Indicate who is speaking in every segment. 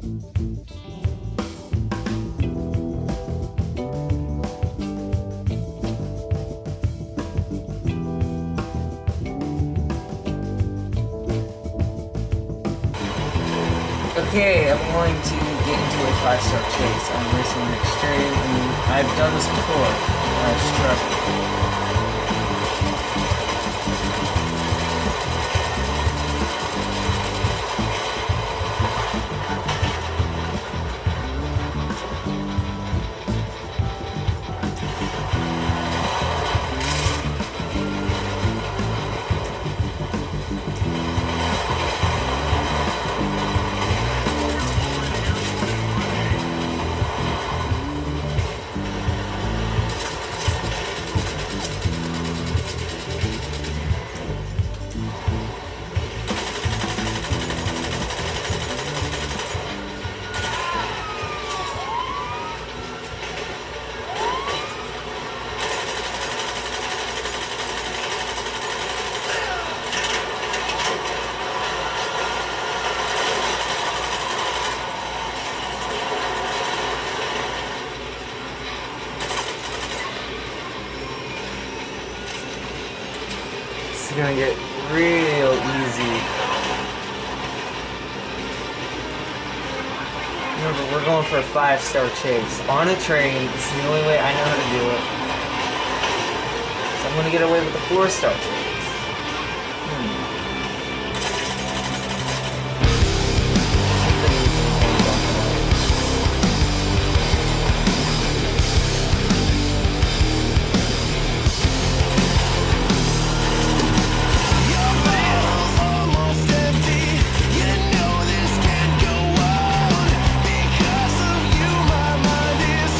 Speaker 1: Okay, I'm going to get into a 5-star chase on Racing Extreme, and I've done this before. I've struggled. It's gonna get real easy. Remember, we're going for a 5-star chase on a train. This is the only way I know how to do it. So I'm gonna get away with a 4-star chase.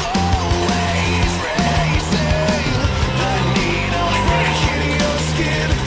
Speaker 2: Skin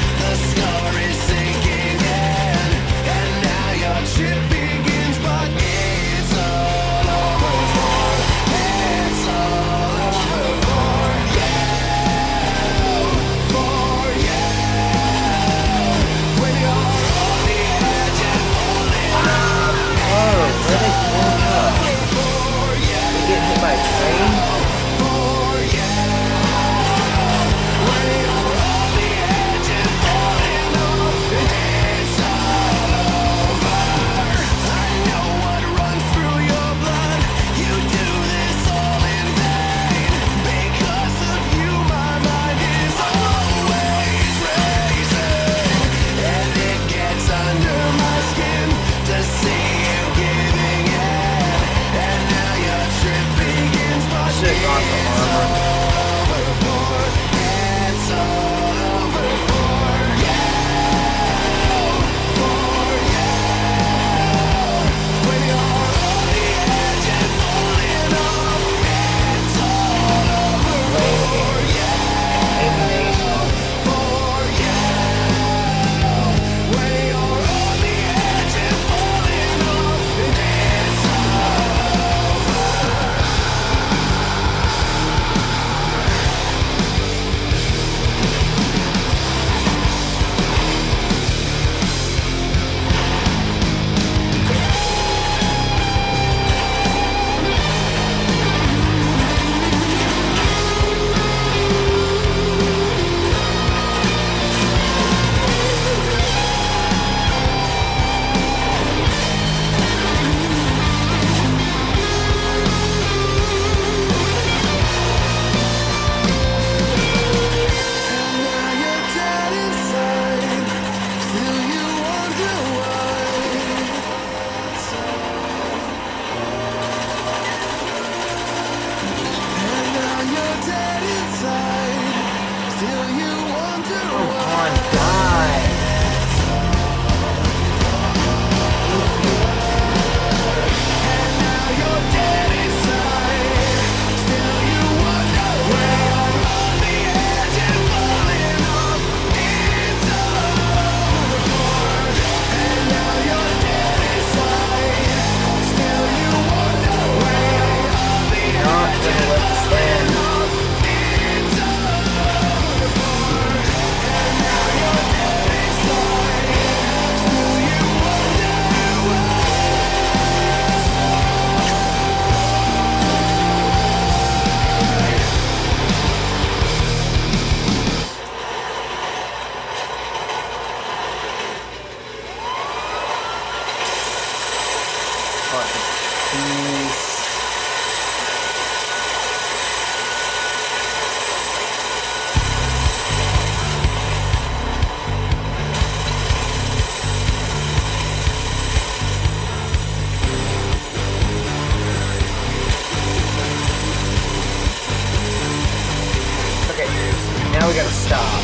Speaker 1: now we gotta stop.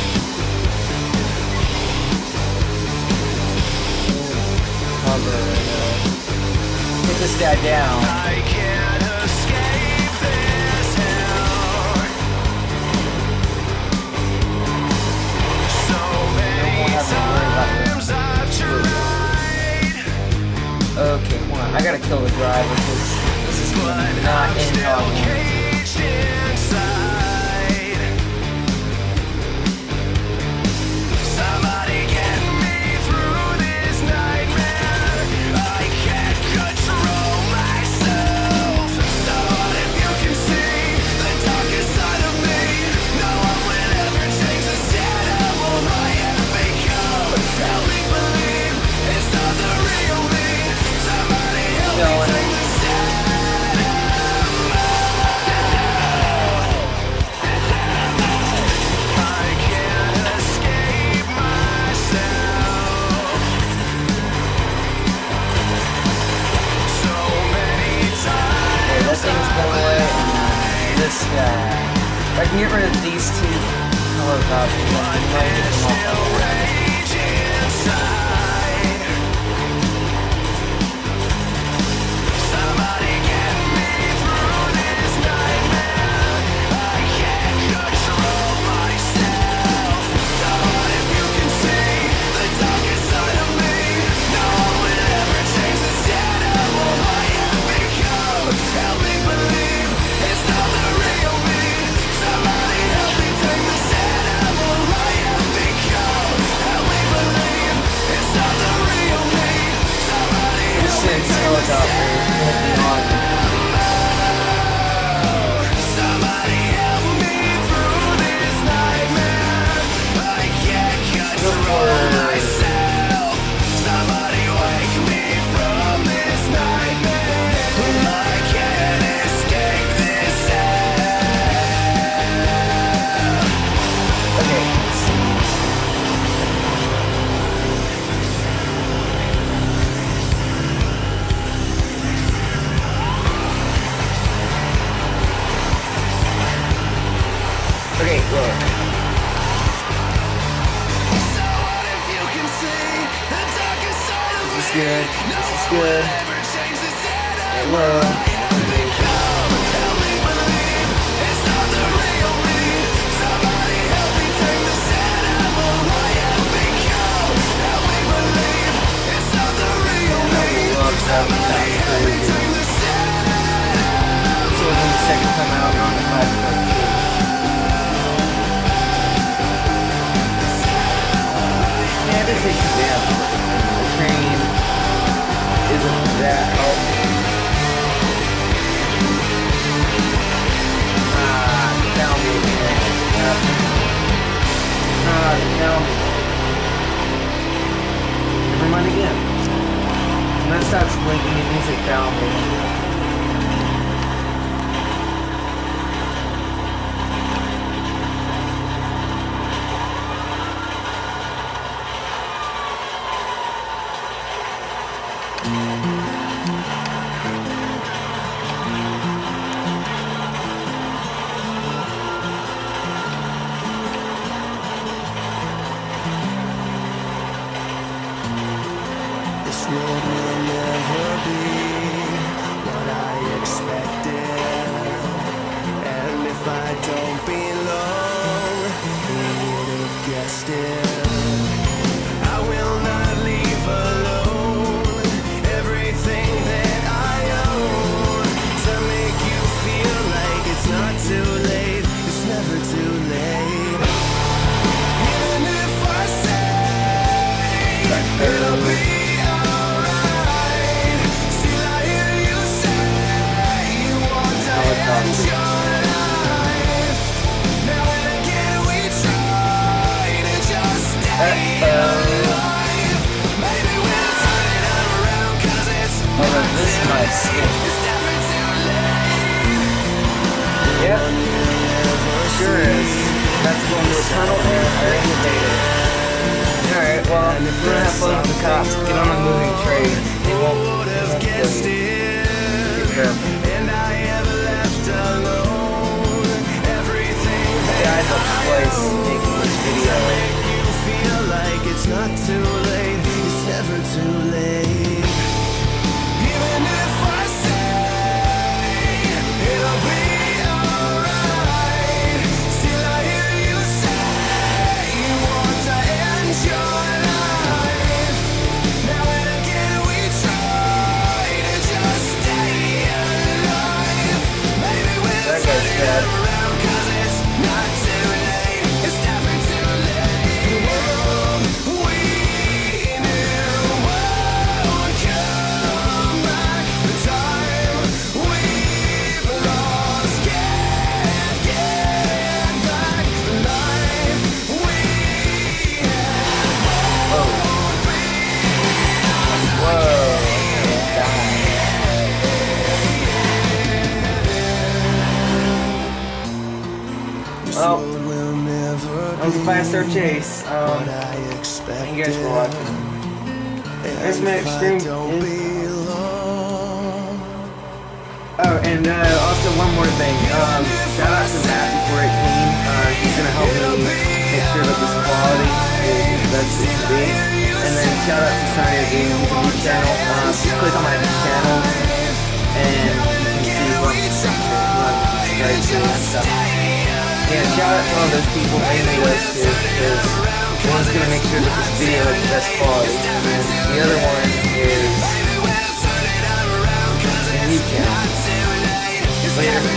Speaker 1: Cover right now. Put this guy down.
Speaker 2: I can't escape this hell. So many times I've tried.
Speaker 1: Okay, come on. I gotta kill the driver because this is not in how I want it to.
Speaker 2: Caged inside. Somebody get me through this nightmare. I can't control myself. So what if you can see the darkest side of me? No one will ever change the sad animal I have become. Help me believe it's not the real me. Somebody help me take the sad I can't escape myself. So many
Speaker 1: Okay, that
Speaker 2: times
Speaker 1: thing's going away. And this guy. If I can get rid of these two color copies, I might get them off.
Speaker 2: rage inside. Somebody get me through this nightmare. I can't control myself. So what if you can see the darkest side of me? No one will ever change the sad animal I have become. Help me believe it's not the real me. Somebody help me take the sad animal I have become. Help me believe it's not the real me. Somebody help me
Speaker 1: Since
Speaker 2: take the
Speaker 1: helicopter is on.
Speaker 2: Somebody help me through this nightmare. I can't control myself. Somebody wake me from this nightmare. I can't escape this hell.
Speaker 1: Okay, let's see. Okay, look.
Speaker 2: So what if you can see the darkest side of
Speaker 1: This is
Speaker 2: me?
Speaker 1: good. This is good.
Speaker 2: Never change the sad animal
Speaker 1: Hello.
Speaker 2: I have become. Help me believe it's not the real me. Somebody help me take the sad animal I have become. Help me believe it's not the real me. Somebody help me take the sad animal.
Speaker 1: So this is the second time out on the 5-star kill. Yeah, this takes you down. The train isn't that helpful. They found me again. They found me. Never mind again. When that stops blinking, it means they found me.
Speaker 2: This road will never be what I expected. And if I don't belong, who would have guessed it? I will not leave alone everything that I own to make you feel like it's not too late. It's never too late. Even if I say it'll be alright, still I hear you say you want to end your life. Now and again we try to just stay alive. Maybe we'll turn it around 'cause it's
Speaker 1: This is my skip.
Speaker 2: it's never too late.
Speaker 1: Yep. Sure is. That's going to Eternal Air Innovative. Alright, well, if we're gonna have fun with the cops, get on a moving train. They won't kill you. Be careful.
Speaker 2: And I have left alone everything
Speaker 1: The guy's
Speaker 2: that
Speaker 1: a twice making this video.
Speaker 2: You feel like it's not too late. It's never too late. Even if I say it'll be alright, still I hear you say you want to end your life. Now and again we try to just stay alive. Maybe we'll
Speaker 1: That guy's bad.
Speaker 2: around 'cause it's not too late. It's never too late. The world we knew won't come back. The time we've lost can't get back. The life we had won't be
Speaker 1: Whoa. Well, that was a 5-star chase. Thank you guys for watching. Ultimate Extreme. Oh, and also one more thing. Shout out to Matt418. He's gonna help me make sure that this quality is the best it can be. And then shout out to Sonia Gaming, he's a new channel. Just click on my channel and you can see what I'm subscribed to and stuff. Yeah, shout out to all those people, mainly those two, because one's gonna make sure that this video has the best quality, and the other one is a new channel. Later.